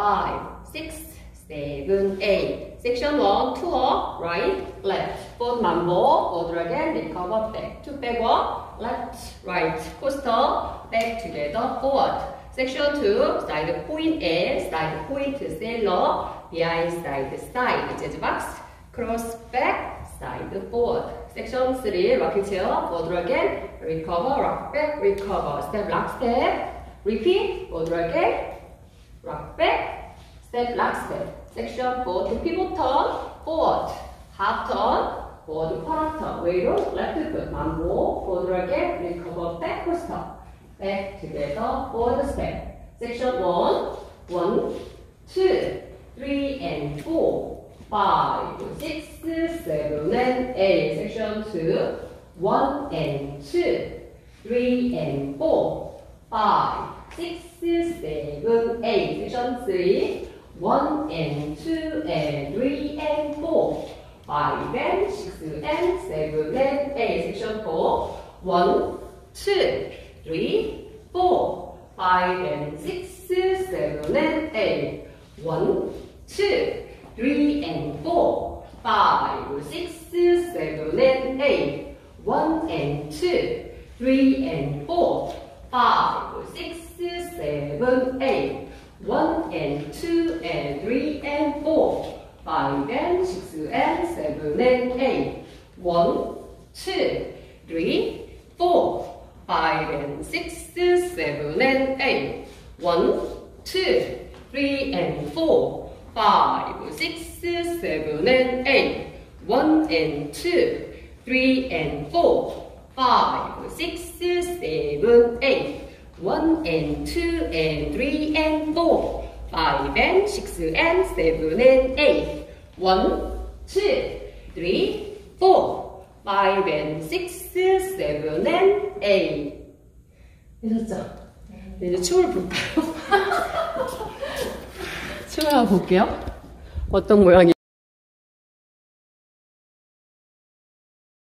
5, 6, 7, 8. Section 1, 2 up, right, left. Both mambo, forward again, recover back. 2 backward, left, right. Coaster, back together, forward. Section 2, side point A, side point sailor, behind side, jazz box, cross back, side forward. Section 3, rocking chair, forward again, recover, rock back, recover. Step, lock, step, repeat, forward again, rock back, step, lock, step. Section 4, to pivot turn, forward, half turn, forward, quarter turn, way roll, left foot, mambo, forward again, recover, back, coaster. Back together, forward step. Section 1, 1, 2, 3, and 4, 5, 6, 7, and 8. Section 2, 1 and 2, 3 and 4, 5, 6, 7, 8. Section 3, 1 and 2 and 3 and 4, 5 and 6 and 7 and 8. Section 4, 1, 2, 3, 4, 5 and 6, 7 and 8. 1, 2, 3 and 4, 5, 6, 7 and 8. 1 and 2, 3 and 4, 5, 6, 7, 8. 1 and 2 and 3 and 4, 5 and 6 and 7 and 8. 1, 2, 3, 4, 5 and 6, 7 and 8. 1, 2, 3 and 4, 5, 6, 7 and 8. 1 and 2, 3 and 4, 5, 6, 7, 8. 1 and 2 and 3 and 4, 5 and 6 and 7 and 8. 1, 2, 3, 4, 5 and 6, 7 and 8. 되셨죠? 네, 이제 춤을 볼까요? 춤을 한번 볼게요. 어떤 모양이